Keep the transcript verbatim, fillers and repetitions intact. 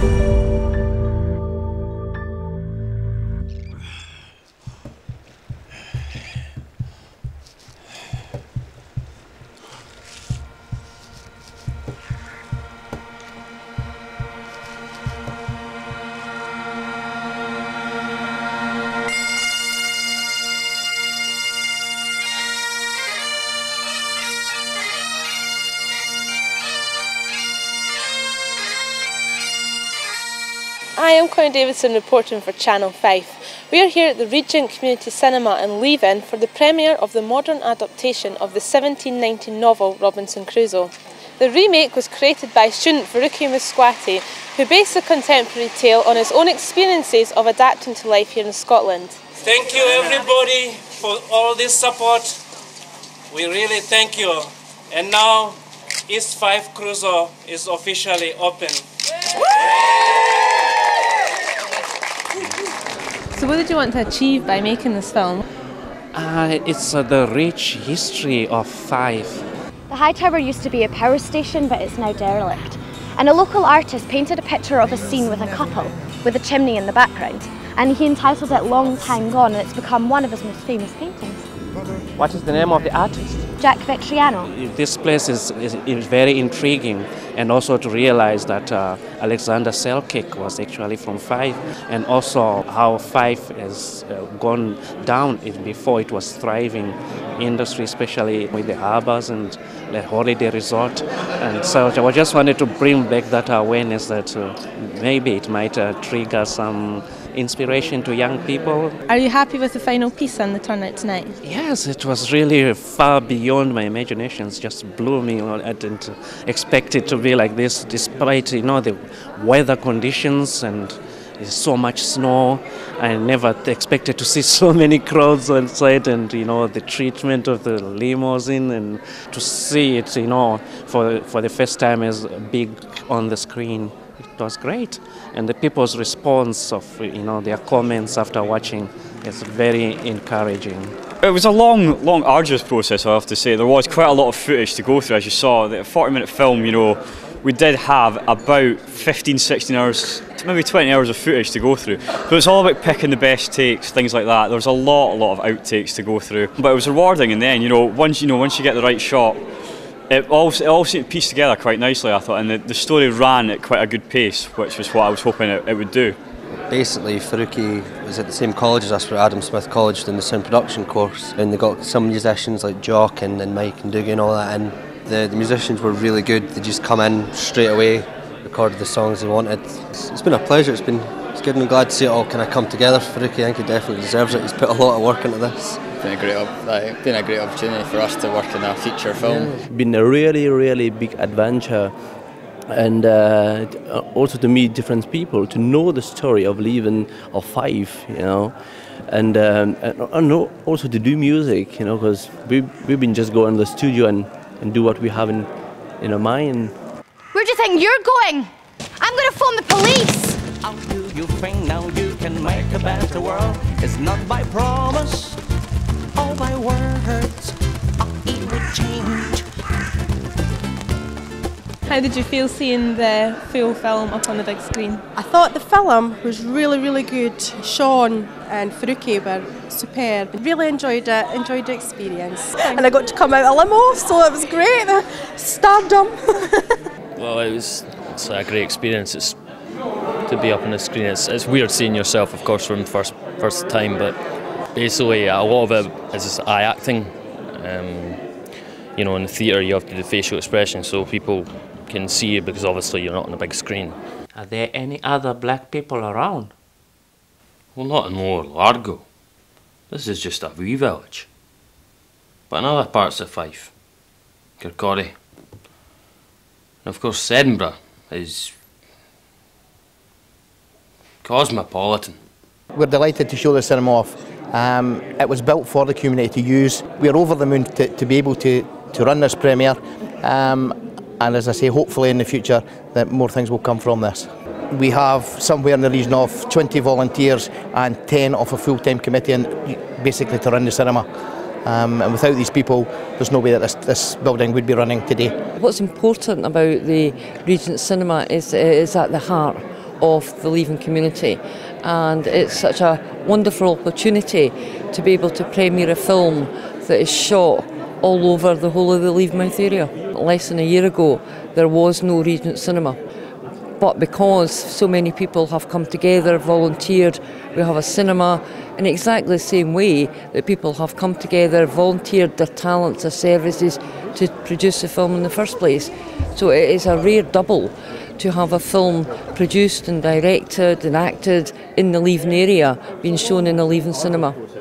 Hi, I'm Connie Davidson reporting for Channel five. We are here at the Regent Community Cinema in Leven for the premiere of the modern adaptation of the seventeen ninety novel Robinson Crusoe. The remake was created by student Faruqi Muswati, who based the contemporary tale on his own experiences of adapting to life here in Scotland. Thank you everybody for all this support. We really thank you. And now East five Crusoe is officially open. So what did you want to achieve by making this film? Uh, it's uh, the rich history of Fife. The High Tower used to be a power station, but it's now derelict. And a local artist painted a picture of a scene with a couple, with a chimney in the background. And he entitled it Long Time Gone, and it's become one of his most famous paintings. What is the name of the artist? Jack Victriano. This place is, is, is very intriguing, and also to realize that uh, Alexander Selkirk was actually from Fife, and also how Fife has uh, gone down it before it was thriving industry, especially with the harbours and the holiday resort. And so I just wanted to bring back that awareness that uh, maybe it might uh, trigger some inspiration to young people. Are you happy with the final piece and the turnout tonight? Yes, it was really far beyond my imagination. It just blew me. I didn't expect it to be like this, despite you know the weather conditions and there's so much snow. I never expected to see so many crowds on site, and you know the treatment of the limousine, and to see it, you know, for for the first time as big on the screen. It was great, and the people's response of you know their comments after watching is very encouraging. It was a long, long, arduous process, I have to say. There was quite a lot of footage to go through, as you saw. The forty minute film, you know, we did have about fifteen, sixteen hours, maybe twenty hours of footage to go through. But it's all about picking the best takes, things like that. There was a lot, a lot of outtakes to go through. But it was rewarding in the end, you know, once you know, once you get the right shot, It all, it all seemed to piece together quite nicely, I thought, and the, the story ran at quite a good pace, which was what I was hoping it, it would do. Basically, Faruqi was at the same college as us, for Adam Smith College, doing the sound production course, and they got some musicians like Jock and, and Mike and Dougie and all that, and the, the musicians were really good. They just come in straight away, recorded the songs they wanted. It's, it's been a pleasure, it's been it's good, and I'm glad to see it all kind of come together. Faruqi, I think he definitely deserves it. He's put a lot of work into this. It's been a great, uh, been a great opportunity for us to work in a feature film. Yeah, it's been a really, really big adventure, and uh, also to meet different people, to know the story of Leven, of Fife, you know, and, um, and also to do music, you know, because we, we've been just going to the studio and, and do what we have in, in our mind. Where do you think you're going? I'm going to phone the police. How do you think now you can make a better world? It's not by promise, all by words, or it would change. How did you feel seeing the full film up on the big screen? I thought the film was really, really good. Sean and Faruqi were superb. Really enjoyed it, enjoyed the experience. And I got to come out a limo, so it was great. Stardom. Well, it was it's a great experience. It's to be up on the screen. It's, it's weird seeing yourself, of course, from the first, first time, but basically a lot of it is just eye acting. Um, you know, in the theatre you have to do facial expression so people can see you, because obviously you're not on a big screen. Are there any other black people around? Well, not in Lower Largo. This is just a wee village. But in other parts of Fife, Kirkcaldy, and of course Edinburgh is cosmopolitan. We're delighted to show the cinema off. Um, it was built for the community to use. We're over the moon to, to be able to, to run this premiere, um, and as I say, hopefully in the future that more things will come from this. We have somewhere in the region of twenty volunteers and ten of a full-time committee, and basically to run the cinema. Um, and without these people, there's no way that this, this building would be running today. What's important about the Regent Cinema is, is at the heart of the Leven community, and it's such a wonderful opportunity to be able to premiere a film that is shot all over the whole of the Levenmouth area. Less than a year ago there was no Regent Cinema, but because so many people have come together, volunteered, we have a cinema in exactly the same way that people have come together, volunteered their talents, their services to produce a film in the first place. So it is a rare double to have a film produced and directed and acted in the Leven area being shown in a Leven cinema.